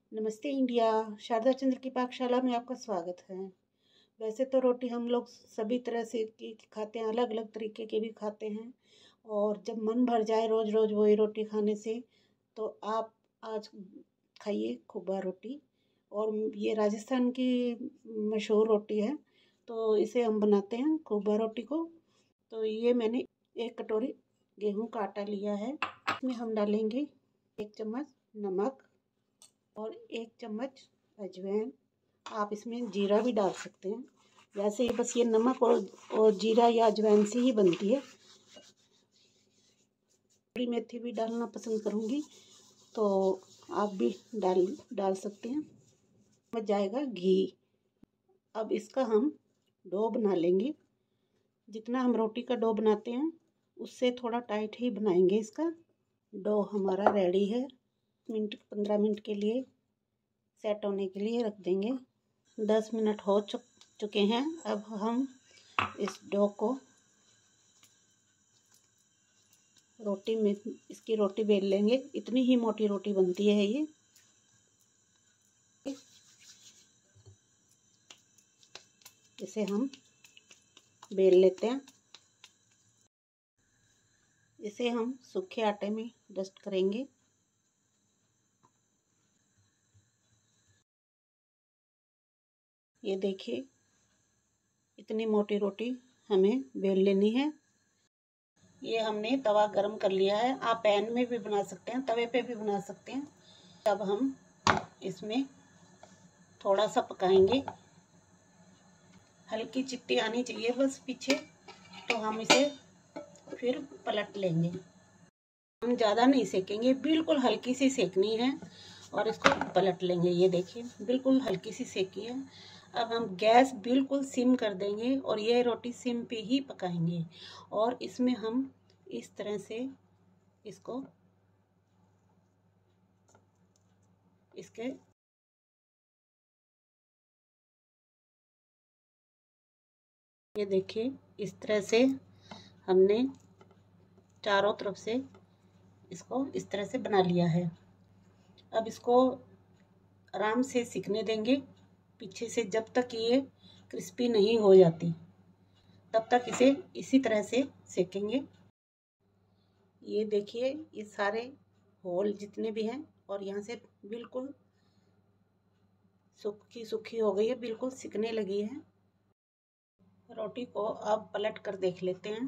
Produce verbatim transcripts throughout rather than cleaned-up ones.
नमस्ते इंडिया। शारदा चंद्र की पाकशाला में आपका स्वागत है। वैसे तो रोटी हम लोग सभी तरह से की खाते हैं, अलग अलग तरीके के भी खाते हैं। और जब मन भर जाए रोज़ रोज़ वही रोटी खाने से, तो आप आज खाइए खुब्बा रोटी। और ये राजस्थान की मशहूर रोटी है, तो इसे हम बनाते हैं खुब्बा रोटी को। तो ये मैंने एक कटोरी गेहूं का आटा लिया है। इसमें हम डालेंगे एक चम्मच नमक और एक चम्मच अजवाइन। आप इसमें जीरा भी डाल सकते हैं। वैसे ही बस ये नमक और और जीरा या अजवाइन से ही बनती है। थोड़ी मेथी भी डालना पसंद करूँगी, तो आप भी डाल डाल सकते हैं। बच जाएगा घी। अब इसका हम डो बना लेंगे। जितना हम रोटी का डो बनाते हैं उससे थोड़ा टाइट ही बनाएंगे। इसका डो हमारा रेडी है। मिनट पंद्रह मिनट के लिए सेट होने के लिए रख देंगे। दस मिनट हो चुक चुके हैं। अब हम इस डो को रोटी में इसकी रोटी बेल लेंगे। इतनी ही मोटी रोटी बनती है ये। इसे हम बेल लेते हैं। इसे हम सूखे आटे में डस्ट करेंगे। ये देखिए, इतनी मोटी रोटी हमें बेल लेनी है। ये हमने तवा गरम कर लिया है। आप पैन में भी बना सकते हैं, तवे पे भी बना सकते हैं। अब हम इसमें थोड़ा सा पकाएंगे। हल्की चिट्टी आनी चाहिए बस पीछे, तो हम इसे फिर पलट लेंगे। हम ज़्यादा नहीं सेकेंगे, बिल्कुल हल्की सी सेकनी है और इसको पलट लेंगे। ये देखिए, बिल्कुल हल्की सी सेकी है। अब हम गैस बिल्कुल सिम कर देंगे और ये रोटी सिम पे ही पकाएंगे। और इसमें हम इस तरह से इसको इसके ये देखिए, इस तरह से हमने चारों तरफ से इसको इस तरह से बना लिया है। अब इसको आराम से सिकने देंगे पीछे से, जब तक ये क्रिस्पी नहीं हो जाती तब तक इसे इसी तरह से सेकेंगे। ये देखिए, ये सारे होल जितने भी हैं और यहाँ से बिल्कुल सूखी सूखी हो गई है, बिल्कुल सिकने लगी है। रोटी को अब पलट कर देख लेते हैं।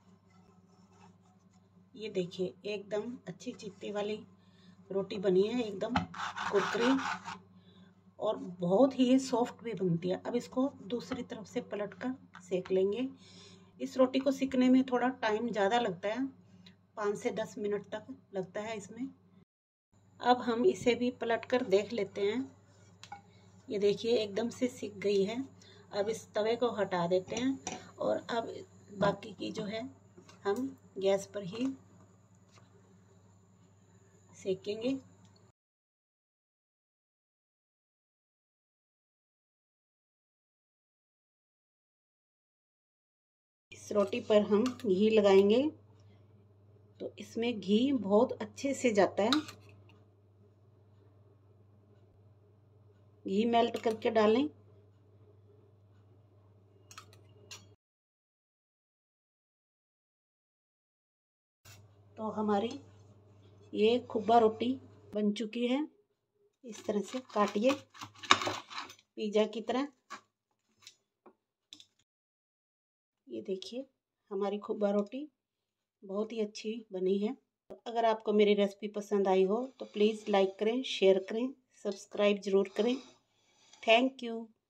ये देखिए, एकदम अच्छी चित्ती वाली रोटी बनी है, एकदम कुरकुरी और बहुत ही सॉफ्ट भी बनती है। अब इसको दूसरी तरफ से पलट कर सेक लेंगे। इस रोटी को सिकने में थोड़ा टाइम ज़्यादा लगता है, पाँच से दस मिनट तक लगता है इसमें। अब हम इसे भी पलट कर देख लेते हैं। ये देखिए, एकदम से सिक गई है। अब इस तवे को हटा देते हैं और अब बाकी की जो है हम गैस पर ही सेकेंगे। इस रोटी पर हम घी लगाएंगे, तो इसमें घी बहुत अच्छे से जाता है। घी मेल्ट करके डालें। तो हमारी ये खुब्बा रोटी बन चुकी है। इस तरह से काटिए पिज़्ज़ा की तरह। ये देखिए, हमारी खुब्बा रोटी बहुत ही अच्छी बनी है। तो अगर आपको मेरी रेसिपी पसंद आई हो तो प्लीज़ लाइक करें, शेयर करें, सब्सक्राइब ज़रूर करें। Thank you.